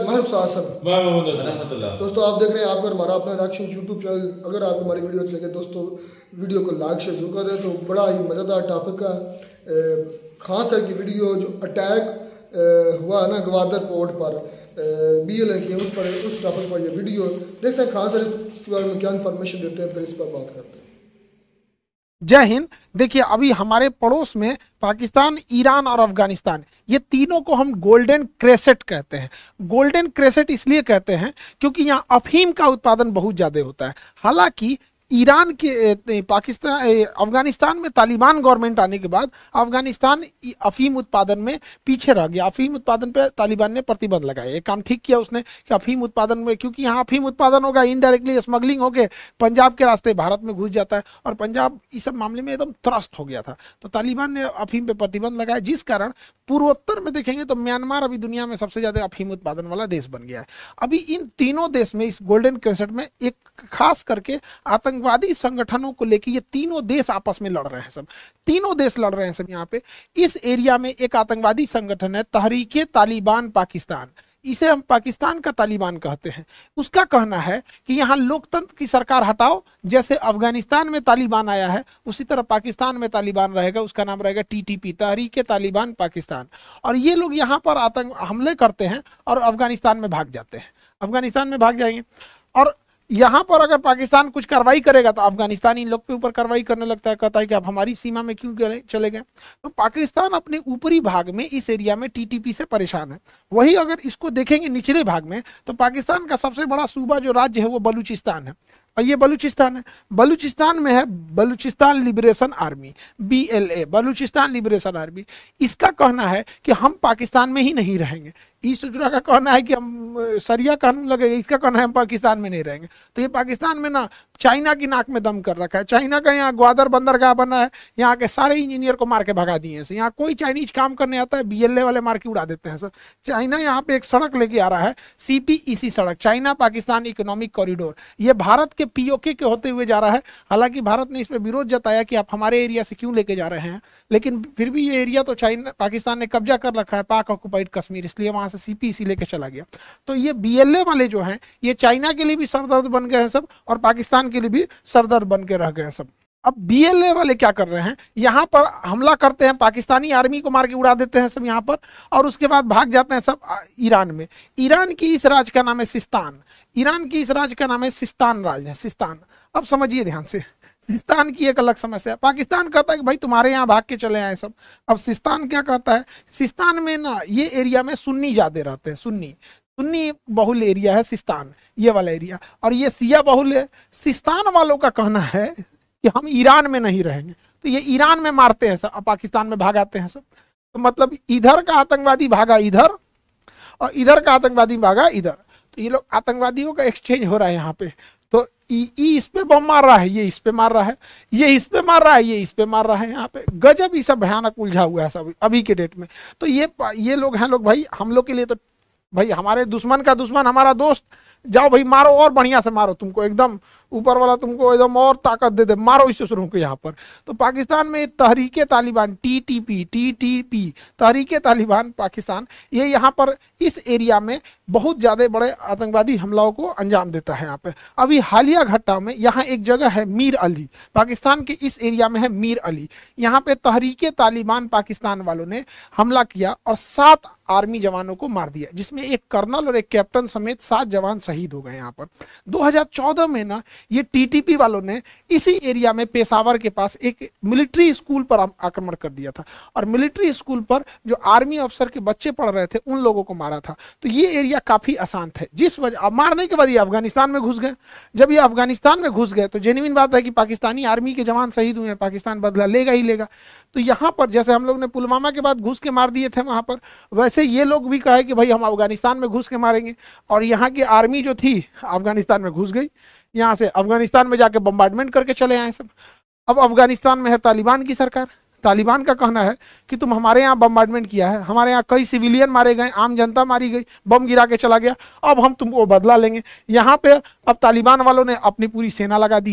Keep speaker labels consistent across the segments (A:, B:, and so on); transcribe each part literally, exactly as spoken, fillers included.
A: दोस्तों आप देख रहे हैं आपका हमारा अपना रिएक्शन यूट्यूब चैनल। अगर आपको हमारी वीडियो अच्छी लगे दोस्तों वीडियो को लाइक शेयर जरूर कर दें। तो बड़ा ही मज़ेदार टॉपिक का खान सर की वीडियो जो अटैक हुआ ना गवादर पोर्ट पर बी एल एन के उस पर उस टॉपिक पर ये वीडियो देखते हैं खान सर इसके बारे में क्या इन्फॉर्मेशन देते हैं, फिर इस पर बात करते हैं।
B: जय हिंद। देखिए अभी हमारे पड़ोस में पाकिस्तान, ईरान और अफगानिस्तान, ये तीनों को हम गोल्डन क्रेसेट कहते हैं। गोल्डन क्रेसेट इसलिए कहते हैं क्योंकि यहाँ अफीम का उत्पादन बहुत ज़्यादा होता है। हालांकि ईरान के पाकिस्तान अफगानिस्तान में तालिबान गवर्नमेंट आने के बाद अफगानिस्तान अफीम उत्पादन में पीछे रह गया। अफीम उत्पादन पे तालिबान ने प्रतिबंध लगाया। ये काम ठीक किया उसने कि अफीम उत्पादन में, क्योंकि यहाँ अफीम उत्पादन होगा इनडायरेक्टली स्मगलिंग होकर पंजाब के रास्ते भारत में घुस जाता है और पंजाब इस सब मामले में एकदम त्रस्त हो गया था। तो तालिबान ने अफीम पे प्रतिबंध लगाया, जिस कारण पूर्वोत्तर में देखेंगे तो म्यांमार अभी दुनिया में सबसे ज्यादा अफीम उत्पादन वाला देश बन गया है। अभी इन तीनों देश में इस गोल्डन क्रेसेट में एक खास करके आतंकवादी संगठनों को लेकर ये तीनों देश आपस में लड़ रहे हैं। सब तीनों देश लड़ रहे हैं सब। यहाँ पे इस एरिया में एक आतंकवादी संगठन है तहरीके तालिबान पाकिस्तान, इसे हम पाकिस्तान का तालिबान कहते हैं। उसका कहना है कि यहाँ लोकतंत्र की सरकार हटाओ, जैसे अफगानिस्तान में तालिबान आया है उसी तरह पाकिस्तान में तालिबान रहेगा, उसका नाम रहेगा टीटीपी, तहरीके तालिबान पाकिस्तान। और ये लोग यहाँ पर आतंक हमले करते हैं और अफगानिस्तान में भाग जाते हैं। अफगानिस्तान में भाग जाएंगे और यहाँ पर अगर पाकिस्तान कुछ कार्रवाई करेगा तो अफगानिस्तान इन लोग पे ऊपर कार्रवाई करने लगता है, कहता है कि आप हमारी सीमा में क्यों चले गए। तो पाकिस्तान अपने ऊपरी भाग में इस एरिया में टीटीपी से परेशान है। वही अगर इसको देखेंगे निचले भाग में तो पाकिस्तान का सबसे बड़ा सूबा जो राज्य है वो बलूचिस्तान है। और ये बलूचिस्तान है, बलूचिस्तान में है Balochistan Liberation Army, B L A, Balochistan Liberation Army. इसका कहना है कि हम पाकिस्तान में ही नहीं रहेंगे। ईस्ट चुरा का कहना है कि हम सरिया कानून लगेगा, इसका कहना है हम पाकिस्तान में नहीं रहेंगे। तो ये पाकिस्तान में ना चाइना की नाक में दम कर रखा है। चाइना का यहाँ ग्वादर बंदरगाह बना है, यहाँ के सारे इंजीनियर को मार के भगा दिए हैं। यहाँ कोई चाइनीज काम करने आता है बी एल ए वाले मार के उड़ा देते हैं सर। चाइना यहाँ पे एक सड़क लेके आ रहा है, सी पी ई सी सड़क, चाइना पाकिस्तान इकोनॉमिक कॉरिडोर। ये भारत के पी ओ के के होते हुए जा रहा है। हालांकि भारत ने इस पर विरोध जताया कि आप हमारे एरिया से क्यों लेके जा रहे हैं, लेकिन फिर भी ये एरिया तो चाइना पाकिस्तान ने कब्जा कर रखा है, पाक ऑक्युपाइड कश्मीर, इसलिए वहां से सी पी ई सी लेके चला गया। तो ये बी एल ए वाले जो हैं ये चाइना के लिए भी सरदर्द बन गए हैं सब और पाकिस्तान के लिए भी सरदर्द बन के रह गए हैं सब। अब बी एल ए वाले क्या कर रहे हैं, यहाँ पर हमला करते हैं, पाकिस्तानी आर्मी को मार के उड़ा देते हैं सब यहाँ पर, और उसके बाद भाग जाते हैं सब ईरान में। ईरान की इस राज्य का नाम है सिस्तान। ईरान की इस राज्य का नाम है सिस्तान राज्य है, सिस्तान। अब समझिए ध्यान से, सिस्तान की एक अलग समस्या है। पाकिस्तान कहता है कि भाई तुम्हारे यहाँ भाग के चले आए सब। अब सिस्तान क्या कहता है, सिस्तान में ना ये एरिया में सुन्नी ज्यादा रहते हैं, सुन्नी सुन्नी बहुल एरिया है सिस्तान, ये वाला एरिया, और ये सिया बहुल है। सिस्तान वालों का कहना है कि हम ईरान में नहीं रहेंगे, तो ये ईरान में मारते हैं सब, अब पाकिस्तान में भागाते हैं सब। तो मतलब इधर का आतंकवादी भागा इधर और इधर का आतंकवादी भागा इधर, तो ये लोग आतंकवादियों का एक्सचेंज हो रहा है यहाँ पे। तो ई, ई इस पे बम मार रहा है, ये इस पे मार रहा है, ये इस पे मार रहा है, ये इस पे मार रहा है। यहाँ पे गजब ये सब भयानक उलझा हुआ है सब अभी के डेट में। तो ये ये लोग हैं लोग भाई, हम लोग के लिए तो भाई हमारे दुश्मन का दुश्मन हमारा दोस्त, जाओ भाई मारो और बढ़िया से मारो, तुमको एकदम ऊपर वाला तुमको एकदम और ताकत दे दे, मारो इस शुरू को यहाँ पर। तो पाकिस्तान में Tehreek Taliban, T T P, T T P, Tehreek Taliban Pakistan, ये यहाँ पर इस एरिया में बहुत ज़्यादा बड़े आतंकवादी हमलों को अंजाम देता है यहाँ पे। अभी हालिया घटना में यहाँ एक जगह है मीर अली, पाकिस्तान के इस एरिया में है मीर अली, यहाँ पे तहरीके तालिबान पाकिस्तान वालों ने हमला किया और सात आर्मी जवानों को मार दिया, जिसमें एक कर्नल और एक कैप्टन समेत सात जवान शहीद हो गए यहाँ पर। दो हज़ार चौदह में ना ये टी टी पी वालों ने इसी एरिया में पेशावर के पास एक मिलिट्री स्कूल पर आक्रमण कर दिया था और मिलिट्री स्कूल पर जो आर्मी अफसर के बच्चे पढ़ रहे थे उन लोगों को मारा था। तो ये एरिया काफी अशांत है, जिस वजह मारने के बाद ये अफगानिस्तान में घुस गए। जब ये अफगानिस्तान में घुस गए तो जेन्युइन बात है कि पाकिस्तानी आर्मी के जवान शहीद हुए हैं, पाकिस्तान बदला लेगा ही लेगा। तो यहाँ पर जैसे हम लोग ने पुलवामा के बाद घुस के मार दिए थे वहां पर, वैसे ये लोग भी कहे कि भाई हम अफगानिस्तान में घुस के मारेंगे। और यहाँ की आर्मी जो थी अफगानिस्तान में घुस गई, यहाँ से अफगानिस्तान में जाके बम्बार्डमेंट करके चले आए सब। अब अफगानिस्तान में है तालिबान की सरकार। तालिबान का कहना है कि तुम हमारे यहाँ बम्बार्डमेंट किया है, हमारे यहाँ कई सिविलियन मारे गए, आम जनता मारी गई, बम गिरा के चला गया, अब हम तुमको बदला लेंगे। यहाँ पे अब तालिबान वालों ने अपनी पूरी सेना लगा दी है।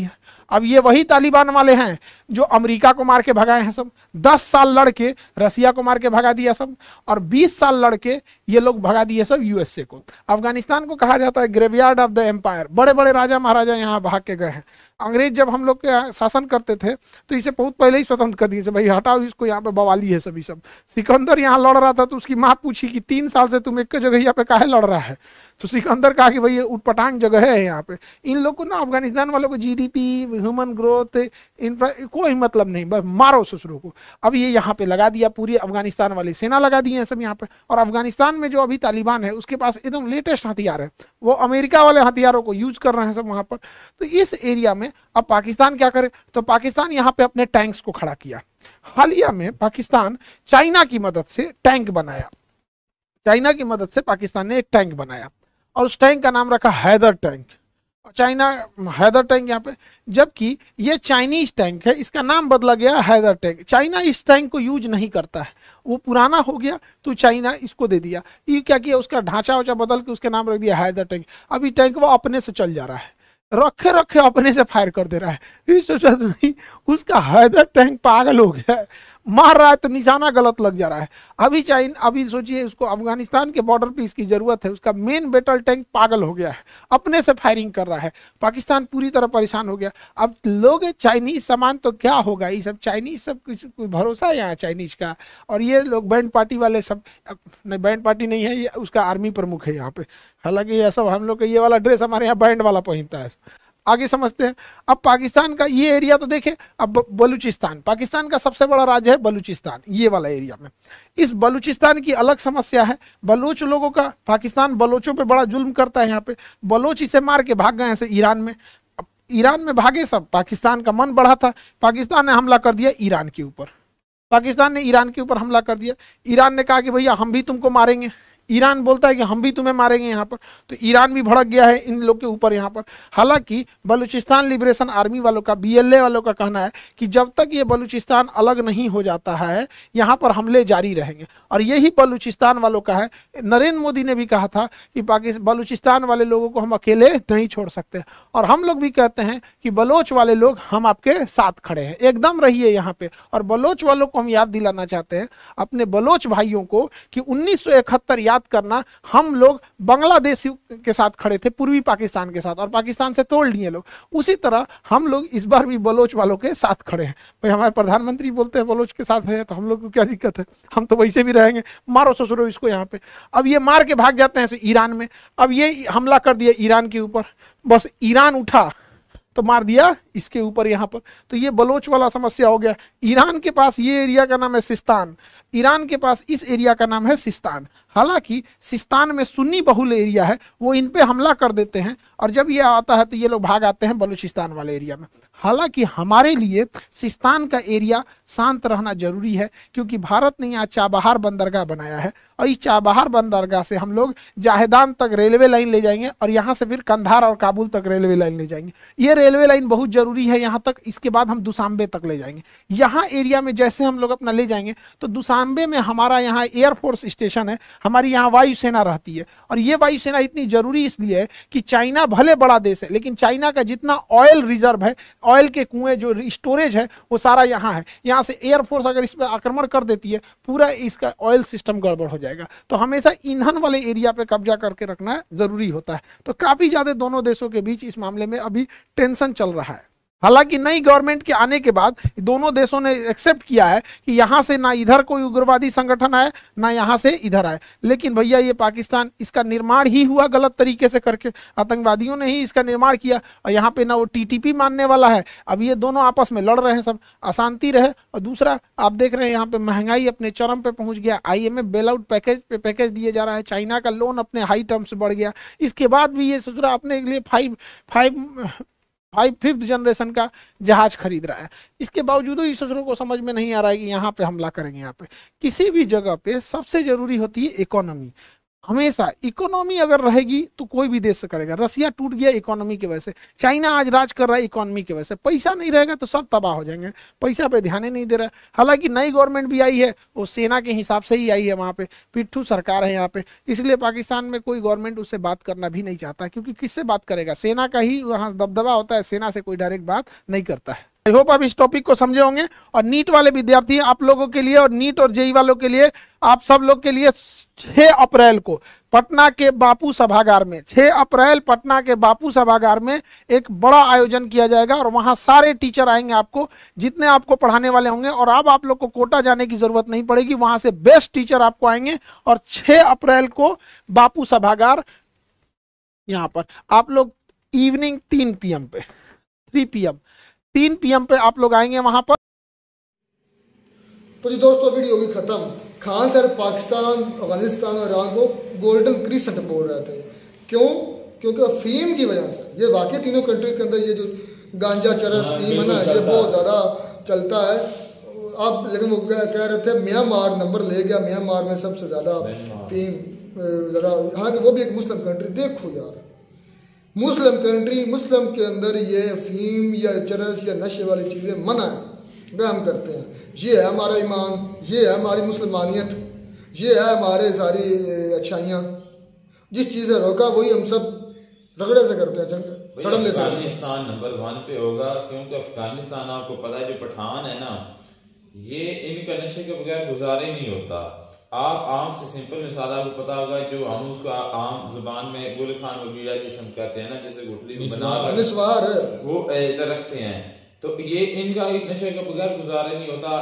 B: अब ये वही तालिबान वाले हैं जो अमेरिका को मार के भगाए हैं सब, दस साल लड़के रसिया को मार के भगा दिया सब, और बीस साल लड़के ये लोग भगा दिए सब यूएसए को। अफगानिस्तान को कहा जाता है ग्रेवयार्ड ऑफ द एम्पायर, बड़े बड़े राजा महाराजा यहाँ भाग के गए हैं। अंग्रेज जब हम लोग के शासन करते थे तो इसे बहुत पहले ही स्वतंत्र कर दिए, भाई हटाओ इसको, यहाँ पे बवाली है सभी सब। सिकंदर यहाँ लड़ रहा था तो उसकी माँ पूछी कि तीन साल से तुम एक जगह यहाँ पे काहे लड़ रहा है, तो सिकंदर कहा कि भाई ये उटपटांग जगह है यहाँ पे। इन लोग को ना अफगानिस्तान वालों को जीडीपी, ह्यूमन ग्रोथ, इंफ्रा कोई मतलब नहीं, बस मारो ससुरों को। अब ये यहाँ पे लगा दिया, पूरी अफगानिस्तान वाली सेना लगा दी है सब यहाँ पे। और अफगानिस्तान में जो अभी तालिबान है उसके पास एकदम लेटेस्ट हथियार है, वो अमेरिका वाले हथियारों को यूज कर रहे हैं सब वहाँ पर। तो इस एरिया में अब पाकिस्तान क्या करे, तो पाकिस्तान यहाँ पे अपने टैंक्स को खड़ा किया। हालिया में पाकिस्तान चाइना की मदद से टैंक बनाया, चाइना की मदद से पाकिस्तान ने एक टैंक बनाया और उस टैंक का नाम रखा Haider tank. China Haider tank यहाँ पे, जबकि ये चाइनीज टैंक है, इसका नाम बदला गया हैदर टैंक। चाइना इस टैंक को यूज नहीं करता है, वो पुराना हो गया तो चाइना इसको दे दिया। ये क्या किया, उसका ढांचा वाचा बदल के उसके नाम रख दिया हैदर टैंक। अभी टैंक वो अपने से चल जा रहा है, रखे रखे अपने से फायर कर दे रहा है। सोचा तो नहीं, उसका हैदर टैंक पागल हो गया है, मार रहा है तो निशाना गलत लग जा रहा है। अभी चाइन अभी सोचिए उसको अफगानिस्तान के बॉर्डर पे इसकी जरूरत है, उसका मेन बैटल टैंक पागल हो गया है, अपने से फायरिंग कर रहा है। पाकिस्तान पूरी तरह परेशान हो गया। अब लोग चाइनीज सामान तो क्या होगा, ये सब चाइनीज सब कुछ कोई भरोसा है यहाँ चाइनीज का। और ये लोग बैंड पार्टी वाले सब, नहीं बैंड पार्टी नहीं है, ये उसका आर्मी प्रमुख है यहाँ पे। हालांकि ये सब हम लोग का ये वाला ड्रेस हमारे यहाँ बैंड वाला पहनता है। आगे समझते हैं। अब पाकिस्तान का ये एरिया तो देखें, अब बलूचिस्तान, पाकिस्तान का सबसे बड़ा राज्य है बलूचिस्तान, ये वाला एरिया में। इस बलूचिस्तान की अलग समस्या है, बलोच लोगों का, पाकिस्तान बलोचों पे बड़ा जुल्म करता है यहाँ पे। बलोच इसे मार के भाग गए हैं ईरान में, ईरान में भागे सब, पाकिस्तान का मन बढ़ा था, पाकिस्तान ने हमला कर दिया ईरान के ऊपर। पाकिस्तान ने ईरान के ऊपर हमला कर दिया, ईरान ने कहा कि भैया हम भी तुमको मारेंगे, ईरान बोलता है कि हम भी तुम्हें मारेंगे यहाँ पर। तो ईरान भी भड़क गया है इन लोग के ऊपर यहाँ पर। हालांकि बलूचिस्तान लिबरेशन आर्मी वालों का, बीएलए वालों का कहना है कि जब तक ये बलूचिस्तान अलग नहीं हो जाता है यहाँ पर हमले जारी रहेंगे। और यही बलूचिस्तान वालों का है। नरेंद्र मोदी ने भी कहा था कि पाकिस्तान बलूचिस्तान वाले लोगों को हम अकेले नहीं छोड़ सकते। और हम लोग भी कहते हैं कि बलोच वाले लोग हम आपके साथ खड़े हैं, एकदम रहिए यहाँ पे। और बलोच वालों को हम याद दिलाना चाहते हैं, अपने बलोच भाइयों को, कि उन्नीस सौ इकहत्तर याद करना, हम लोग बांग्लादेश के साथ खड़े थे, पूर्वी पाकिस्तान के साथ, और पाकिस्तान से तोड़ लिए लोग। उसी तरह हम लोग इस बार भी बलोच वालों के साथ खड़े हैं। भाई हमारे प्रधानमंत्री बोलते हैं बलोच के साथ है, तो हम लोग को क्या दिक्कत है, हम तो वैसे भी रहेंगे, मारो ससुरो इसको यहाँ पे। अब ये मार के भाग जाते हैं ईरान में। अब ये हमला कर दिया ईरान के ऊपर, बस ईरान उठा तो मार दिया इसके ऊपर यहाँ पर। तो ये बलोच वाला समस्या हो गया। ईरान के पास ये एरिया का नाम है सिस्तान, ईरान के पास इस एरिया का नाम है सिस्तान। हालांकि सिस्तान में सुन्नी बहुल एरिया है, वो इन पे हमला कर देते हैं, और जब ये आता है तो ये लोग भाग आते हैं बलूचिस्तान वाले एरिया में। हालांकि हमारे लिए सिस्तान का एरिया शांत रहना जरूरी है, क्योंकि भारत ने यहाँ चाबहार बंदरगाह बनाया है, और इस चाबहार बंदरगाह से हम लोग जाहेदान तक रेलवे लाइन ले जाएंगे, और यहाँ से फिर कंधार और काबुल तक रेलवे लाइन ले जाएंगे। ये रेलवे लाइन बहुत जरूरी है यहाँ तक। इसके बाद हम दुशांबे तक ले जाएंगे। यहाँ एरिया में जैसे हम लोग अपना ले जाएंगे तो दुशांबे में हमारा यहाँ एयरफोर्स स्टेशन है, हमारी यहाँ वायुसेना रहती है। और ये वायुसेना इतनी जरूरी इसलिए है कि चाइना भले बड़ा देश है, लेकिन चाइना का जितना ऑयल रिजर्व है, ऑयल के कुएं जो स्टोरेज है, वो सारा यहाँ है। यहाँ से एयरफोर्स अगर इस पर आक्रमण कर देती है, पूरा इसका ऑयल सिस्टम गड़बड़ हो जाएगा। तो हमेशा ईंधन वाले एरिया पे कब्जा करके रखना जरूरी होता है। तो काफी ज्यादा दोनों देशों के बीच इस मामले में अभी टेंशन चल रहा है। हालांकि नई गवर्नमेंट के आने के बाद दोनों देशों ने एक्सेप्ट किया है कि यहाँ से ना इधर कोई उग्रवादी संगठन आए, ना यहाँ से इधर आए। लेकिन भैया ये पाकिस्तान, इसका निर्माण ही हुआ गलत तरीके से करके, आतंकवादियों ने ही इसका निर्माण किया। और यहाँ पे ना वो टीटीपी मानने वाला है। अब ये दोनों आपस में लड़ रहे हैं, सब अशांति रहे। और दूसरा आप देख रहे हैं यहाँ पे महंगाई अपने चरम पे पहुंच गया, आईएमएफ बेल आउट पैकेज पे पैकेज दिए जा रहा है, चाइना का लोन अपने हाई टर्म से बढ़ गया। इसके बाद भी ये सोच रहा अपने लिए five five five fifth generation का जहाज खरीद रहा है। इसके बावजूद ही ससुरों को समझ में नहीं आ रहा है कि यहाँ पे हमला करेंगे। यहाँ पे किसी भी जगह पे सबसे जरूरी होती है इकोनॉमी। हमेशा इकोनॉमी अगर रहेगी तो कोई भी देश से करेगा। रसिया टूट गया इकोनॉमी की वजह से, चाइना आज राज कर रहा है इकोनॉमी की वजह से। पैसा नहीं रहेगा तो सब तबाह हो जाएंगे, पैसा पे ध्यान ही नहीं दे रहा है। हालांकि नई गवर्नमेंट भी आई है, वो सेना के हिसाब से ही आई है, वहाँ पे पिट्ठू सरकार है यहाँ पे, इसलिए पाकिस्तान में कोई गवर्नमेंट उससे बात करना भी नहीं चाहता, क्योंकि किससे बात करेगा, सेना का ही वहाँ दबदबा होता है, सेना से कोई डायरेक्ट बात नहीं करता है। आई होप आप इस टॉपिक को समझे होंगे। और नीट वाले विद्यार्थी आप लोगों के लिए और नीट और जेई वालों के लिए, आप सब लोग के लिए छह अप्रैल को पटना के बापू सभागार में छह अप्रैल पटना के बापू सभागार में एक बड़ा आयोजन किया जाएगा और वहां सारे टीचर आएंगे, आपको जितने आपको पढ़ाने वाले होंगे, और अब आप लोग को कोटा जाने की जरूरत नहीं पड़ेगी, वहां से बेस्ट टीचर आपको आएंगे। और छह अप्रैल को बापू सभागार, यहां पर आप लोग इवनिंग तीन पी एम पे थ्री पी एम तीन पी एम पे आप लोग आएंगे वहां पर।
A: तो जी दोस्तों, वीडियो होगी खत्म। खान सर पाकिस्तान, अफगानिस्तान और ईरान को गोल्डन क्रिसेंट बोल रहे थे। क्यों? क्योंकि अफीम की वजह से। ये वाकई तीनों कंट्री के अंदर ये जो गांजा चरस फीम है ना, ये बहुत ज़्यादा चलता है। अब लेकिन वो कह रहे थे म्यांमार नंबर ले गया, म्यांमार में सबसे ज़्यादा फीम ज़्यादा, हालांकि वो भी एक मुस्लिम कंट्री। देखो यार, मुस्लिम कंट्री, मुस्लिम के अंदर ये फीम या चरस या नशे वाली चीज़ें मना है, वह हम करते हैं। ये है हमारा ईमान, ये है हमारी मुसलमानियत, ये है हमारे सारी अच्छाइयाँ। जिस चीज़ से रोका वही हम सब रगड़े से करते हैं।
C: अफगानिस्तान नंबर वन पे होगा, क्योंकि अफगानिस्तान आपको पता है जो पठान है ना, ये इनका नशे के बगैर गुजारा ही नहीं होता। आप आम से सिंपल मिसाल आपको पता होगा, जो हम उसको आम जुबान में गुल खान वगैरह जिसम कहते हैं ना, जैसे गुठली बना
A: निस्वार
C: वो इधर रखते हैं, तो ये इनका नशे के बगैर गुजारा नहीं होता।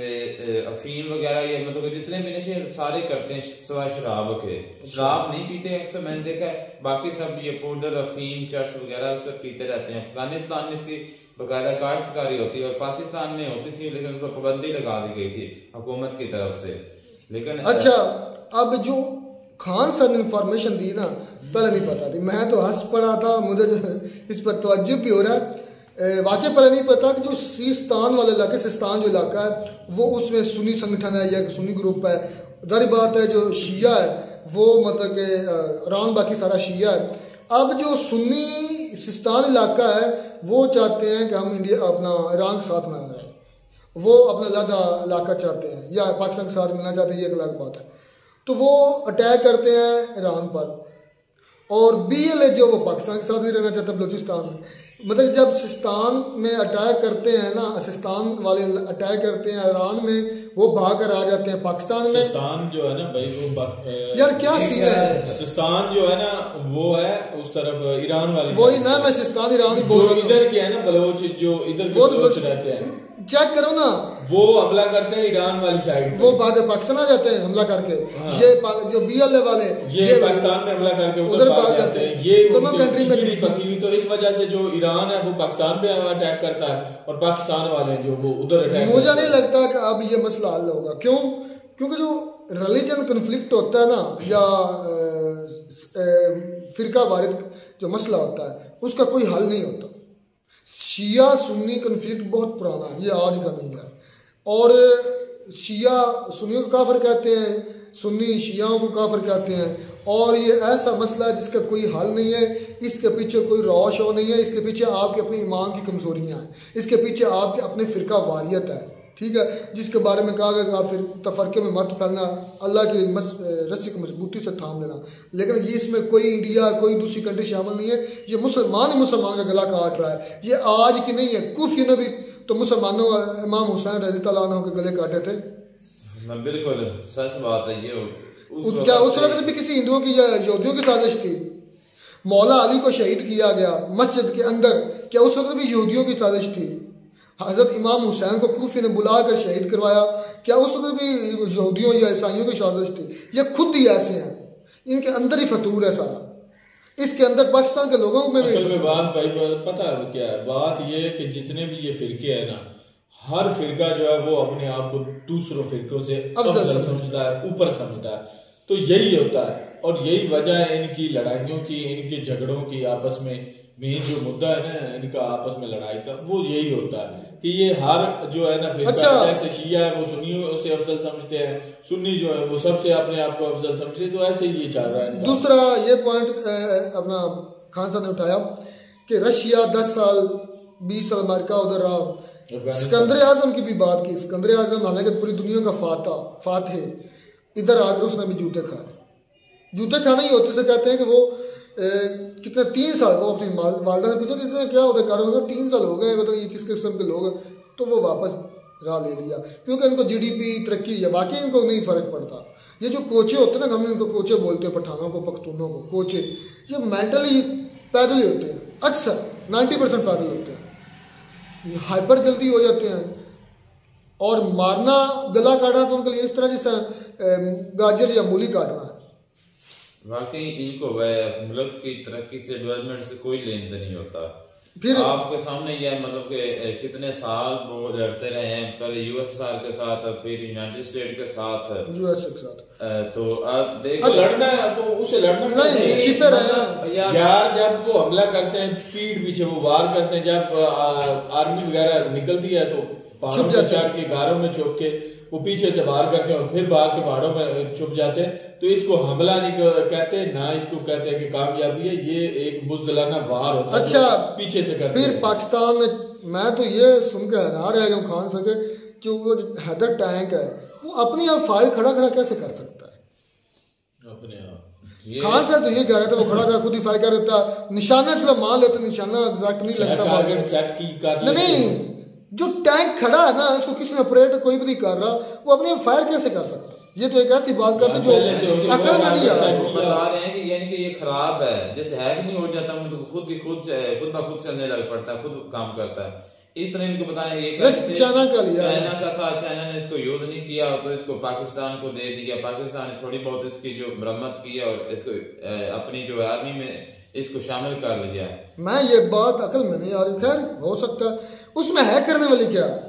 C: अफीम वगैरह ये मतलब जितने भी नशे सारे करते हैं सिवाय शराब के। शराब नहीं पीते अक्सर, मैंने देखा है, बाकी सब ये पाउडर अफीम चर्स वगैरह सब पीते रहते हैं। अफगानिस्तान में इसकी बकायदा काश्तकारी होती है और पाकिस्तान में होती थी, लेकिन उस पर पाबंदी लगा दी गई थी हुकूमत की तरफ से। लेकिन
A: अच्छा, अब जो खान सर ने इंफॉर्मेशन दी ना, पहले नहीं पता थी, मैं तो हंस पड़ा था, मुझे जो इस पर तवज्जो भी हो रहा है। वाकई पहले नहीं पता कि जो सिस्तान वाला इलाका, सिस्तान जो इलाका है वो उसमें सुन्नी संगठन है या सुन्नी ग्रुप है। जारी बात है जो शिया है वो मतलब कि ईरान बाकी सारा शिया है। अब जो सुन्नी सिस्तान इलाका है वो चाहते हैं कि हम इंडिया अपना ईरान के साथ ना रहें, वो अपना अलग इलाका चाहते हैं या पाकिस्तान के साथ मिलना चाहते हैं, ये एक अलग बात है। तो वो अटैक करते हैं ईरान पर, और बी एल ए जो वो पाकिस्तान के साथ नहीं रहना चाहता बलूचिस्तान में। मतलब जब सिस्तान में अटैक करते हैं ना, सिस्तान वाले अटैक करते हैं ईरान में, वो भाग कर आ जाते हैं पाकिस्तान में।
D: सिस्तान जो है ना भाई, वो
A: यार क्या सीन है,
D: सिस्तान जो है ना वो है उस तरफ ईरान वाली,
A: वही ना, मैं सिस्तान ईरान ही बोल रहा हूँ।
D: इधर के है ना बलोच, जो इधर के बलोच रहते हैं,
A: चेक करो ना,
D: वो हमला करते हैं ईरान वाली साइड,
A: वो पाकिस्तान आ जाते हैं हमला करके। हाँ। ये जो बी एल ए वाले
D: ये, ये पाकिस्तान में हमला करके
A: उधर भाग जाते हैं। ये दोनों कंट्री में
D: फकी हुई, तो इस वजह से जो ईरान है वो पाकिस्तान पे अटैक करता है और पाकिस्तान वाले जो वो उधर अटैक।
A: मुझे नहीं लगता कि अब ये मसला हल होगा। क्यों? क्योंकि जो रिलीजन कन्फ्लिक्ट होता है ना, या फिरका वारिद जो मसला होता है, उसका कोई हल नहीं होता। शिया सुन्नी कन्फ्लिक्ट बहुत पुराना है, ये आज का नहीं है। और शिया सुन्नियों को काफिर कहते हैं, सुन्नी शियाओं को काफिर कहते हैं, और ये ऐसा मसला है जिसका कोई हल नहीं है। इसके पीछे कोई रौ शो नहीं है, इसके पीछे आपके अपने ईमान की कमजोरियां हैं, इसके पीछे आपके अपने फिरका वारियत है, ठीक है, जिसके बारे में कहा गया आप फिर तफरके में मत फैलना, अल्लाह की रस्सी को मजबूती से थाम लेना। लेकिन ये इसमें कोई इंडिया कोई दूसरी कंट्री शामिल नहीं है। ये मुसलमान ही मुसलमान का गला काट रहा है। ये आज की नहीं है, कुफी ने भी तो मुसलमानों इमाम हुसैन रज़ी अल्लाह अन्हु के गले काटे थे।
C: बिल्कुल सच बात है ये।
A: उस क्या उस वक्त भी किसी हिंदुओं की या यहूदियों की साजिश थी? मौला अली को शहीद किया गया मस्जिद के अंदर, क्या उस वक्त भी यहूदियों की साजिश थी? हजरत इमाम हुसैन को कूफी ने बुलाकर शहीद करवाया, क्या उस वक्त भी यहूदियों या ईसाइयों की साजिश थी? ये खुद ही ऐसे हैं, इनके अंदर ही फतूर है सारा। इसके अंदर पाकिस्तान के लोगों में भी
D: असल में बात भाई पता है क्या है, बात ये है कि जितने भी ये फिरके है ना, हर फिरका जो है वो अपने आप को दूसरों फिरकों से अफजल समझता है, ऊपर समझता है। तो यही होता है और यही वजह है इनकी लड़ाइयों की, इनके झगड़ों की, आपस में मेन जो मुद्दा है ना इनका आपस में लड़ाई का, वो यही होता है कि ये हर जो है ना फिरका
A: अच्छा।
D: जैसे शिया है वो सुन्नियों से अफजल समझते हैं, सुन्नी जो है वो सबसे अपने आप को अफजल समझते, तो ऐसे ही ये चल रहा है।
A: दूसरा ये पॉइंट अपना खान साहब ने उठाया कि रशिया दस साल बीस साल अमेरिका उधर रहा, सिकंदर आजम की भी बात की। सिकंदर आजम हालांकि पूरी दुनिया का फाता फातह, इधर आकर उसने भी जूते खाए। जूते खाने ही होते से कहते हैं कि वो ए, कितने तीन साल वो अपनी वालदा ने पूछा कि क्या होता है, होगा तीन साल हो गए, मतलब ये किस किस्म के लोग हैं, तो वो वापस राह ले लिया क्योंकि इनको जीडीपी तरक्की है, बाकी इनको नहीं फ़र्क पड़ता। ये जो कोचे होते हैं ना, हम इनको कोचे बोलते हैं, पठानों को पख्तूनों को कोचे, ये मेंटली पैदल ही होते हैं, अक्सर नाइन्टी परसेंट पैदल होते हैं, हाइपर जल्दी हो जाते हैं, और मारना गला काटना तो उनके लिए इस तरह जैसे गाजर या मूली काटना है।
C: वाकई इनको वह मुल्क की तरक्की से डेवलपमेंट से कोई लेन देन नहीं होता।
A: फिर
C: आपके सामने यह मतलब कि कितने साल वो लड़ते रहे हैं, पहले यूएसएसआर के साथ, फिर यूनाइटेड स्टेट के साथ,
A: यूएस के साथ,
C: तो आप देख
D: लड़ना है तो उसे लड़ना
A: नहीं, छिपे रहे
D: यार। जब वो हमला करते हैं पीठ पीछे वो वार करते हैं, जब आर्मी वगैरह निकलती है तो पहाड़ों में चढ़ के गारों में छुप के वो पीछे से वार करते हैं और फिर भाग के पहाड़ों में छुप जाते हैं, तो इसको हमला नहीं कहते ना, इसको कहते हैं कि कामयाबी है। ये एक बुज़दिलाना वार होता है,
A: अच्छा
D: पीछे से करते
A: फिर
D: हैं।
A: पाकिस्तान ने, मैं तो ये सुन के हैरान रह गया खान सके, जो वो हैदर टैंक है वो अपने आप फायर खड़ा खड़ा कैसे कर सकता है
D: अपने आप।
A: खान साहब तो ये कह रहे थे वो खड़ा खड़ा खुद ही फायर कर देता, निशाना चलो मान लेते, निशाना एग्जैक्ट नहीं लगता,
D: टारगेट सेट की कर
A: नहीं नहीं, जो टैंक खड़ा है ना उसको किसी ने ऑपरेट कोई भी नहीं कर रहा, वो अपने आप फायर कैसे कर सकता है? ये तो एक ऐसी बात करते जो अकल में नहीं आ रहा।
C: बता रहे हैं कि यानी कि ये खराब है, जैसे हैक नहीं हो जाता मतलब खुद ही खुद खुद ब खुद चलने लग पड़ता है, खुद काम करता है। इस तरह इनको बताया ये
A: चाइना का लिया,
C: चाइना का था, चाइना ने इसको यूज नहीं किया तो इसको पाकिस्तान को दे दिया, पाकिस्तान ने थोड़ी बहुत इसकी जो मरम्मत की और इसको अपनी जो आर्मी में इसको शामिल कर लिया।
A: मैं ये बात अकल में नहीं आ रही, खैर हो सकता है उसमें हैक करने वाली क्या है?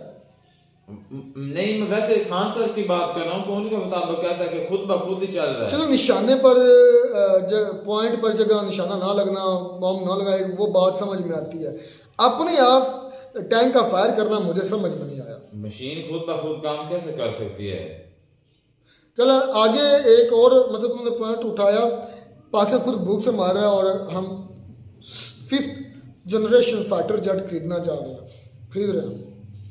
C: नहीं मैं वैसे खान सर की बात कर रहा हूँ, कौन के मुताबिक कैसा कि खुद ब खुद ही चल रहा है।
A: चलो निशाने पर पॉइंट पर जगह निशाना ना लगना, बम ना लगाए, वो बात समझ में आती है, अपने आप टैंक का फायर करना मुझे समझ में नहीं आया।
C: मशीन खुद ब खुद काम कैसे कर सकती है?
A: चलो आगे एक और मतलब तुमने पॉइंट उठाया, पाकिस्तान खुद भूख से मार रहा है और हम फिफ्थ जनरेशन फाइटर जेट खरीदना चाह रहे हैं, खरीद रहे हैं।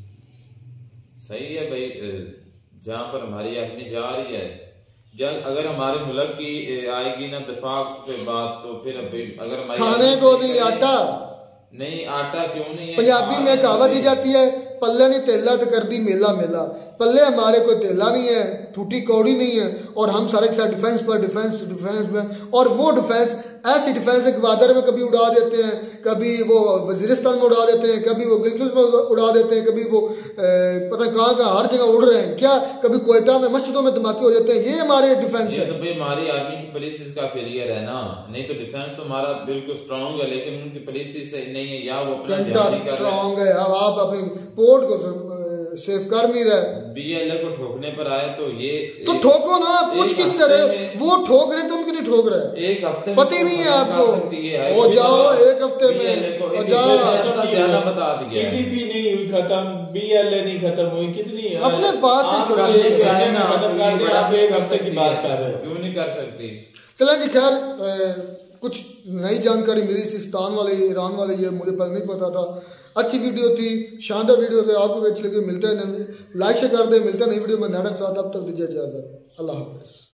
C: सही है भाई, जहाँ पर हमारी आर्मी जा रही है, जब अगर हमारे मुल्क की आएगी ना दिफा पे बात, तो फिर अगर हमारी
A: खाने को नहीं आटा
C: नहीं, आटा क्यों नहीं है?
A: पंजाबी में कहावत दी जाती है, पल्ले नहीं तेला तो कर दी मेला मेला। पल्ले हमारे कोई तेला नहीं है, टूटी कौड़ी नहीं है, और हम सारे के साथ डिफेंस पर डिफेंस डिफेंस में, और वो डिफेंस ऐसी डिफेंस है ग्वादर में कभी उड़ा देते हैं, कभी वो वजीरिस्तान में उड़ा देते हैं, कभी वो गिलगित में उड़ा देते हैं, कभी वो ए, पता कहाँ कहाँ हर जगह उड़ रहे हैं क्या, कभी कोयटा में मस्जिदों में धमाके हो जाते हैं। ये हमारे डिफेंस है।
C: तो भाई हमारी आर्मी की पुलिस इसका फेलियर है ना, नहीं तो डिफेंस तो हमारा बिल्कुल स्ट्रांग है, लेकिन उनकी पुलिस सही नहीं है, या वो अपना
A: स्ट्रांग है। अब आप अपने पोर्ट को सेफ कर नहीं रहे,
C: बीएलए को ठोकने पर आए तो ये
A: तो ठोको ना, पूछ किस तरह वो ठोक रहे, तुम क्यों नहीं ठोक रहे?
C: एक हफ्ते
A: पता ही नहीं है आपको, वो जाओ एक हफ्ते में जाओ,
C: ज्यादा बता दिया।
D: टीटीपी नहीं हुई खत्म, बीएलए नहीं खत्म हुई, कितनी
A: अपने पास से
C: खत्म कर दिया,
D: आप एक हफ्ते की बात कर रहे हो,
C: क्यों नहीं कर सकती?
A: चलें जी, खैर कुछ नई जानकारी मिली सिस्तान वाले ईरान वाले, ये मुझे पहले नहीं पता था। अच्छी वीडियो थी, शानदार वीडियो थी, आपको अच्छी लगी मिलते हैं, लाइक से कर दे, मिलते हैं नई वीडियो में नाटक साथ। अब तक दीजिए इजाजत, अल्लाह हाफिज़।